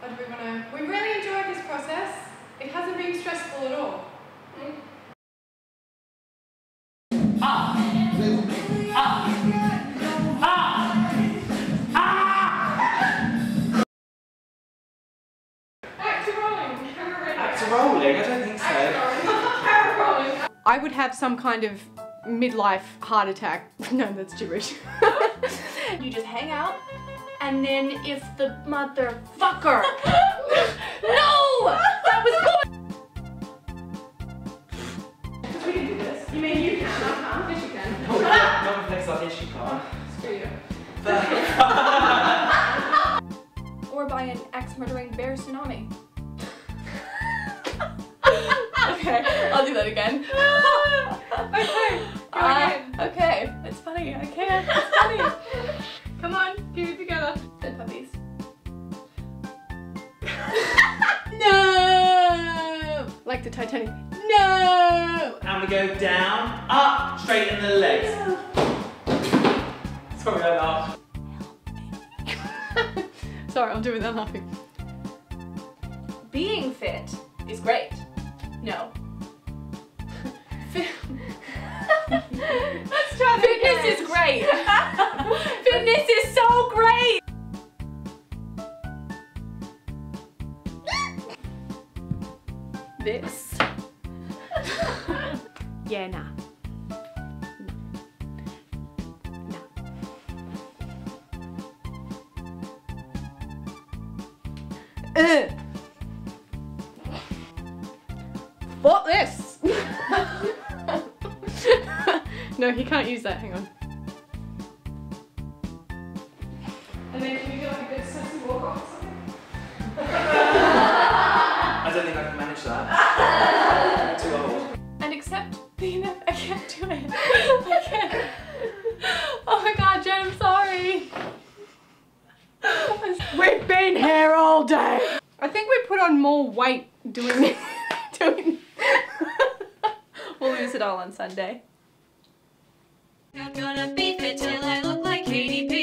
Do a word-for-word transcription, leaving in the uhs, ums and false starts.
What do we want to... We really enjoyed this process. It hasn't been stressful at all. Mm. Ah! Ah! Ah! Ah! Back to rolling. Camera ready. Back to rolling? I don't think so. Camera rolling. I would have some kind of midlife heart attack. No, that's gibberish. You just hang out, and then if the motherfucker... No! That was good! We can do this. You mean you can? I can't. Yes, you can. No, no one thinks like this, you can't. Screw you. Or by an axe-murdering bear tsunami. Okay, I'll do that again. Okay, go uh, again. Okay, it's funny. I can't. It's funny. Come on, get it together. Dead puppies. No! Like the Titanic. No! And we go down, up, straight in the legs. Sorry, I laughed. Sorry, I'm doing that laughing. Being fit is great. No. Fit Let's try Fitness again. is great. Fitness is so great. This. Yeah, nah. Nah. Uh. What this? No, he can't use that. Hang on. And then can we do like a good sexy walk off or something? I don't think I can manage that. Too old. And except, you know, I can't do it. I can't. Oh my god, Jen, I'm sorry. We've been here all day. I think we put on more weight doing this. doing. We'll lose it all on Sunday. I'm gonna be fit till I look like Katy Perry.